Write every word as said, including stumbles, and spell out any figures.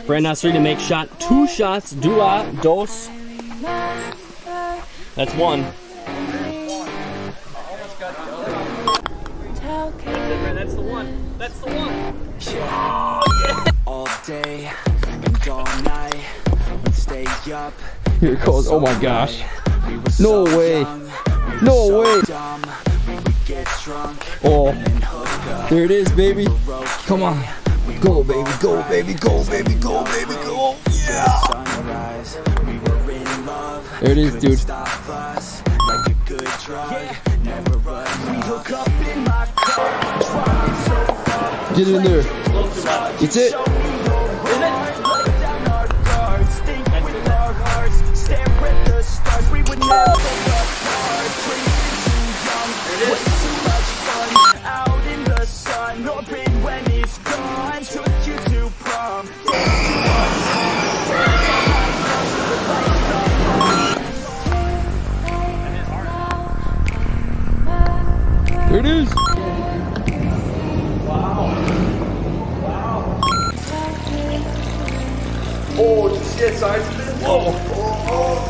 Brand Nocerini make shot two shots. Dua, dos. That's one. That's the one. That's the one. All day and all night, we'd stay up. Here it goes. Oh my gosh. No way. No way. Oh, there it is, baby. Come on. Go, baby. Go, baby. Go, baby. Go, baby. Go. Yeah. There it is, dude. Get in there. It's it. There it is. Wow. Wow. Oh, did you see the size of it? Whoa. Oh, oh.